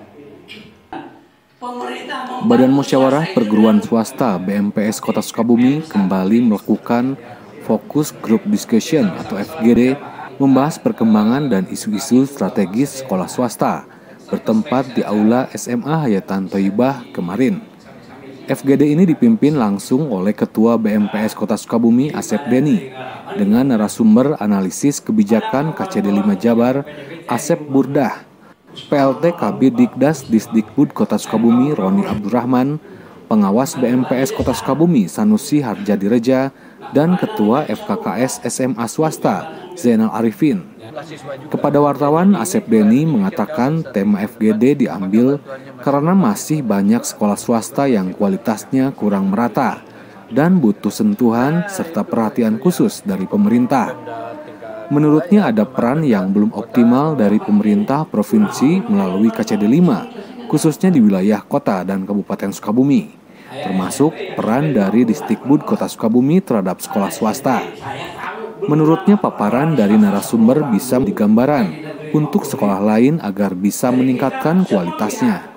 Badan Musyawarah Perguruan Swasta BMPS Kota Sukabumi kembali melakukan Focus Group Discussion atau FGD membahas perkembangan dan isu-isu strategis sekolah swasta bertempat di Aula SMA Hayatan Thayyibah kemarin. FGD ini dipimpin langsung oleh Ketua BMPS Kota Sukabumi Asep Deni dengan narasumber analisis kebijakan KCD 5 Jabar Asep Burdah, PLT Kabid Dikdas Disdikbud Kota Sukabumi Roni Abdurrahman, pengawas BMPS Kota Sukabumi Sanusi Harjadireja, dan Ketua FKKS SMA Swasta Zainal Arifin. Kepada wartawan, Asep Deni mengatakan tema FGD diambil karena masih banyak sekolah swasta yang kualitasnya kurang merata dan butuh sentuhan serta perhatian khusus dari pemerintah. Menurutnya ada peran yang belum optimal dari pemerintah provinsi melalui KCD 5, khususnya di wilayah kota dan Kabupaten Sukabumi, termasuk peran dari Disdikbud Kota Sukabumi terhadap sekolah swasta. Menurutnya paparan dari narasumber bisa digambaran untuk sekolah lain agar bisa meningkatkan kualitasnya.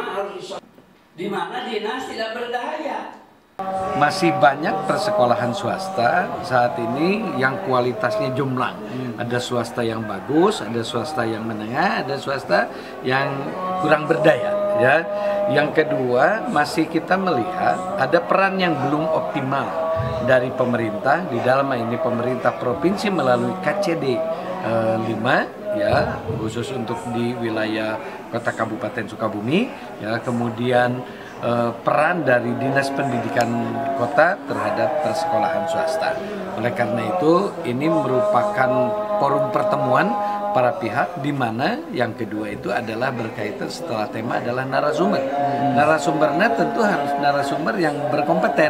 Di mana dinas tidak berdaya. Masih banyak persekolahan swasta saat ini yang kualitasnya jomplang. Ada swasta yang bagus, ada swasta yang menengah, ada swasta yang kurang berdaya. Ya. Yang kedua, masih kita melihat ada peran yang belum optimal dari pemerintah di dalam ini pemerintah provinsi melalui KCD 5 ya, khusus untuk di wilayah Kota Kabupaten Sukabumi ya, kemudian peran dari Dinas Pendidikan Kota terhadap persekolahan swasta. Oleh karena itu, ini merupakan forum pertemuan para pihak, di mana yang kedua itu adalah berkaitan setelah tema adalah narasumber. Narasumbernya tentu harus narasumber yang berkompeten.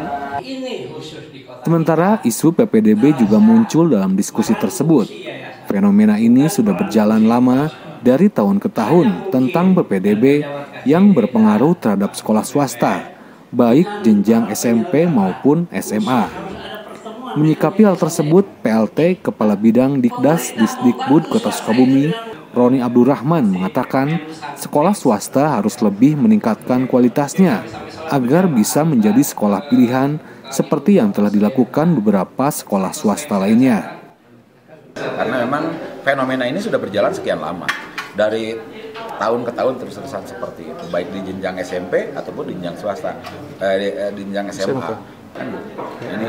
Sementara isu PPDB juga muncul dalam diskusi tersebut. Fenomena ini sudah berjalan lama dari tahun ke tahun tentang PPDB yang berpengaruh terhadap sekolah swasta, baik jenjang SMP maupun SMA. Menyikapi hal tersebut, PLT Kepala Bidang Dikdas Disdikbud Kota Sukabumi, Roni Abdurrahman mengatakan sekolah swasta harus lebih meningkatkan kualitasnya agar bisa menjadi sekolah pilihan seperti yang telah dilakukan beberapa sekolah swasta lainnya. Karena memang fenomena ini sudah berjalan sekian lama. Dari tahun ke tahun terus-terusan seperti itu, baik di jenjang SMP ataupun di jenjang swasta, di jenjang SMA. Kan ini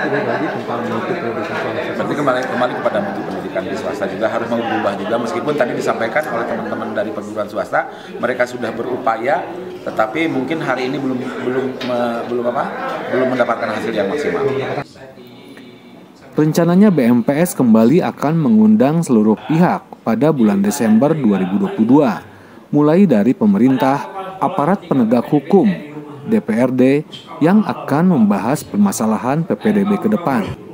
berarti kembali kepada mutu pendidikan di swasta juga harus mau berubah juga, meskipun tadi disampaikan oleh teman-teman dari perguruan swasta mereka sudah berupaya, tetapi mungkin hari ini belum mendapatkan hasil yang maksimal. Rencananya BMPS kembali akan mengundang seluruh pihak pada bulan Desember 2022, mulai dari pemerintah, aparat penegak hukum, DPRD yang akan membahas permasalahan PPDB ke depan.